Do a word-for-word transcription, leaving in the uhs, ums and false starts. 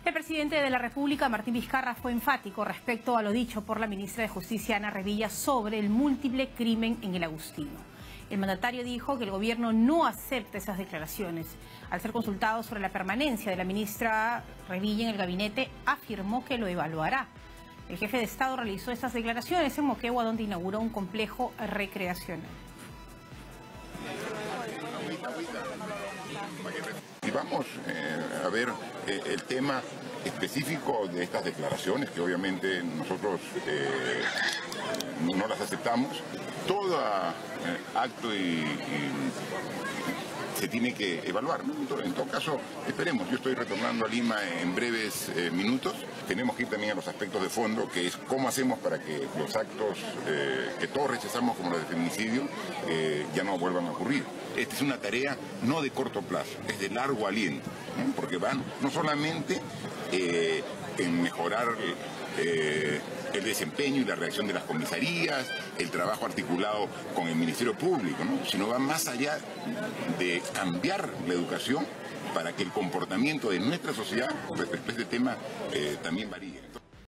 El presidente de la República, Martín Vizcarra, fue enfático respecto a lo dicho por la ministra de Justicia, Ana Revilla, sobre el múltiple crimen en el Agustino. El mandatario dijo que el gobierno no acepta esas declaraciones. Al ser consultado sobre la permanencia de la ministra Revilla en el gabinete, afirmó que lo evaluará. El jefe de Estado realizó estas declaraciones en Moquegua, donde inauguró un complejo recreacional. Y vamos eh, a ver eh, el tema específico de estas declaraciones, que obviamente nosotros eh, no las aceptamos. Todo eh, acto y, y se tiene que evaluar, ¿no? En todo caso, esperemos. Yo estoy retornando a Lima en breves eh, minutos. Tenemos que ir también a los aspectos de fondo, que es cómo hacemos para que los actos eh, que todos rechazamos, como los de feminicidio, eh, ya no vuelvan a ocurrir. Esta es una tarea no de corto plazo, es de largo aliento, ¿no? Porque van no solamente eh, en mejorar eh, el desempeño y la reacción de las comisarías, el trabajo articulado con el Ministerio Público, ¿no? Sino va más allá de cambiar la educación para que el comportamiento de nuestra sociedad respecto a este tema eh, también varíe.